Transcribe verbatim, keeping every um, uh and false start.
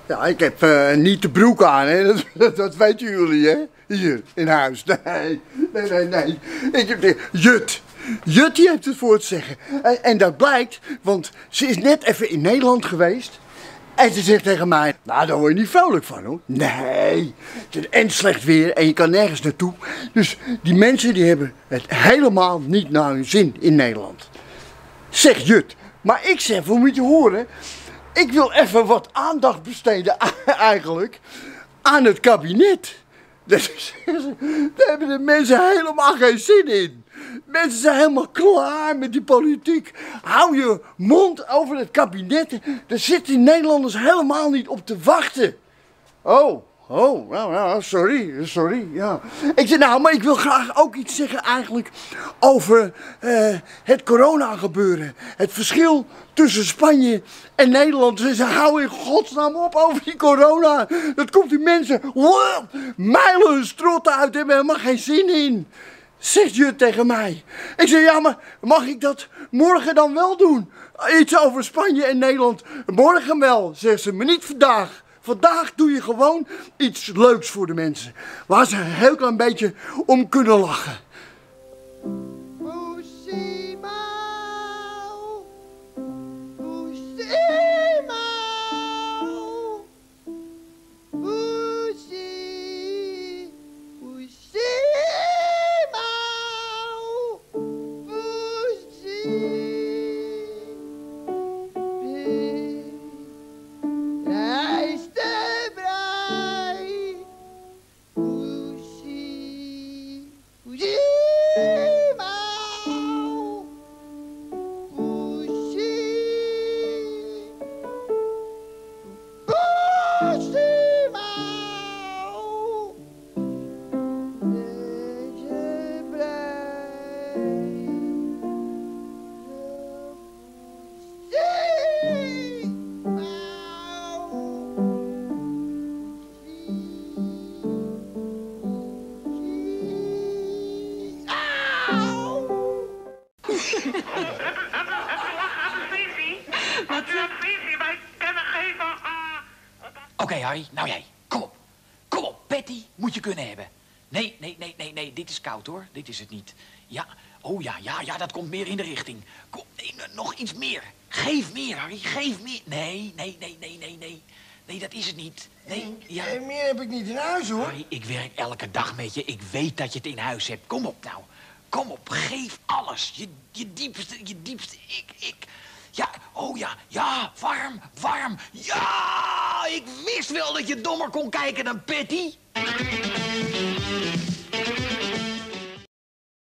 Ja, ik heb uh, niet de broek aan, hè. Dat, dat, dat weten jullie, hè. Hier, in huis. Nee, nee, nee, nee. Ik heb de... Jut. Jut, die heeft het voor het zeggen. En, en dat blijkt, want ze is net even in Nederland geweest. En ze zegt tegen mij, nou, daar word je niet vrolijk van, hoor. Nee, het is en slecht weer en je kan nergens naartoe. Dus die mensen die hebben het helemaal niet naar hun zin in Nederland. Zegt Jut. Maar ik zeg, hoe moet je horen? Ik wil even wat aandacht besteden eigenlijk aan het kabinet. Daar hebben de mensen helemaal geen zin in. Mensen zijn helemaal klaar met die politiek. Hou je mond over het kabinet. Daar zitten Nederlanders helemaal niet op te wachten. Oh, oh, nou, nou, sorry, sorry, ja. Ik zeg, nou, maar ik wil graag ook iets zeggen eigenlijk over uh, het corona gebeuren. Het verschil tussen Spanje en Nederland. Ze zeggen, hou in godsnaam op over die corona. Dat komt die mensen wow, mijlen hun strot uit, hebben helemaal geen zin in. Zegt Jut tegen mij. Ik zeg, ja, maar mag ik dat morgen dan wel doen? Iets over Spanje en Nederland. Morgen wel, zegt ze, maar niet vandaag. Vandaag doe je gewoon iets leuks voor de mensen. Waar ze een heel klein beetje om kunnen lachen. Oké, okay, Harry, nou jij. Kom op. Kom op, Patty moet je kunnen hebben. Nee, nee, nee, nee, nee, dit is koud, hoor. Dit is het niet. Ja, oh ja, ja, ja, dat komt meer in de richting. Kom, nee, nog iets meer. Geef meer, Harry, geef meer. Nee, nee, nee, nee, nee, nee. Nee, dat is het niet. Nee, ja. En meer heb ik niet in huis, hoor. Harry, ik werk elke dag met je. Ik weet dat je het in huis hebt. Kom op, nou. Kom op, geef alles. Je, je diepste, je diepste, ik, ik... Ja, oh ja, ja, warm, warm. Ja, ik wist wel dat je dommer kon kijken dan Patty.